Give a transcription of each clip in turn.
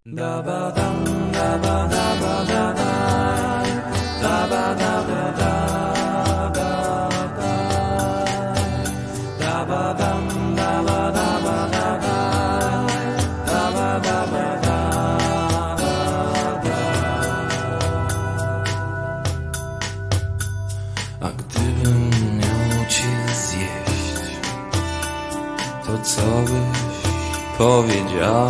Da ba dam, da ba da ba da da, da ba da ba da da da, da ba dam, da ba da ba da da, da ba da ba da da da. A gdybym miał cię zjeść, to co byś powiedział?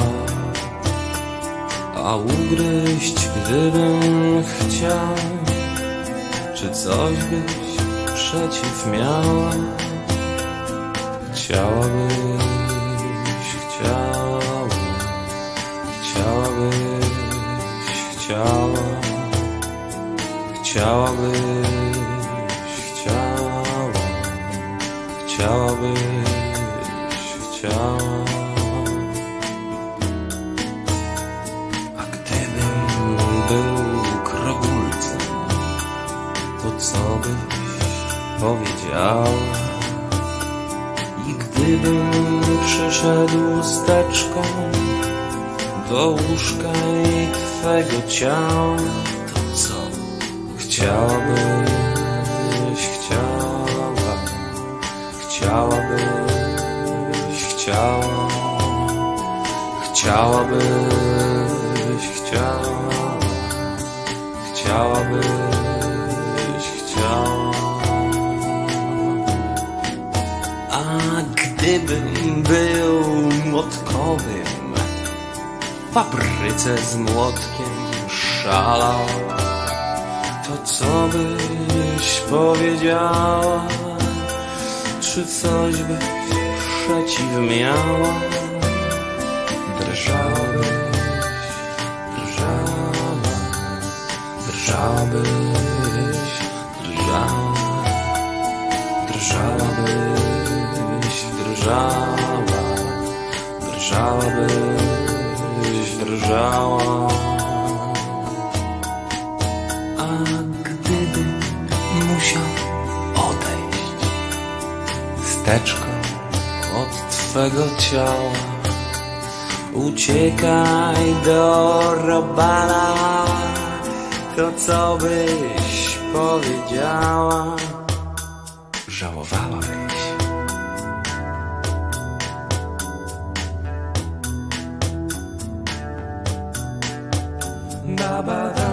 A ugryźć gdybym chciał, czy coś byś przeciw miała? Chciałabyś, chciała, chciałabyś chciała. Był krogulcem, to co byś powiedziała? I gdybym przyszedł steczką do łóżka i twego ciała, to co chciałabyś, chciałabyś chciała. A gdybym był młotkowym, w fabryce z młotkiem szalał, to co byś powiedziała? Czy coś byś przeciw miała? Drżałabyś, drżała. A gdybym musiał odejść steczką od twego ciała, uciekaj do robala, to co byś powiedziała? Żałowałabyś. Da ba da